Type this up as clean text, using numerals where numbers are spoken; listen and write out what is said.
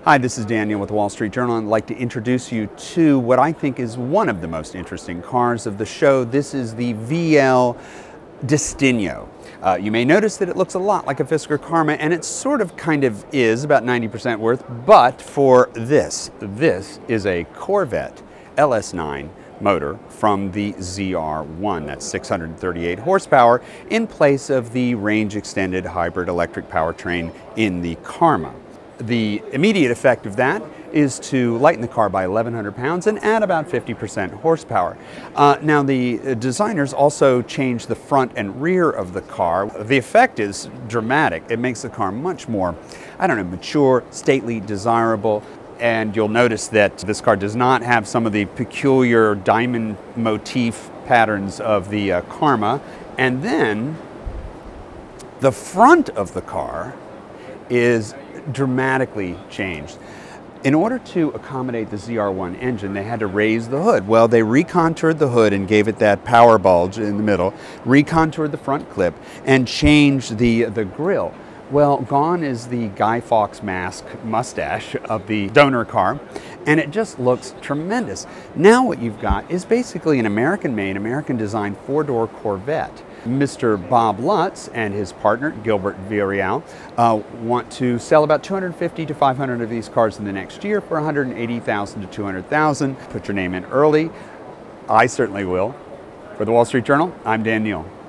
Hi, this is Daniel with the Wall Street Journal. I'd like to introduce you to what I think is one of the most interesting cars of the show. This is the VL Destino. You may notice that it looks a lot like a Fisker Karma, and it sort of kind of is, about 90% worth, but for this is a Corvette LS9 motor from the ZR1. That's 638 horsepower in place of the range extended hybrid electric powertrain in the Karma. The immediate effect of that is to lighten the car by 1,100 pounds and add about 50% horsepower. Now, the designers also changed the front and rear of the car. The effect is dramatic. It makes the car much more, mature, stately, desirable. And you'll notice that this car does not have some of the peculiar diamond motif patterns of the Karma. And then the front of the car is dramatically changed. In order to accommodate the ZR1 engine, they had to raise the hood. Well, they recontoured the hood and gave it that power bulge in the middle, recontoured the front clip, and changed the grille. Well, gone is the Guy Fawkes mask mustache of the donor car, and it just looks tremendous. Now what you've got is basically an American-made, American-designed four-door Corvette. Mr. Bob Lutz and his partner, Gilbert Villarreal, want to sell about 250 to 500 of these cars in the next year for 180,000 to 200,000. Put your name in early. I certainly will. For the Wall Street Journal, I'm Dan Neal.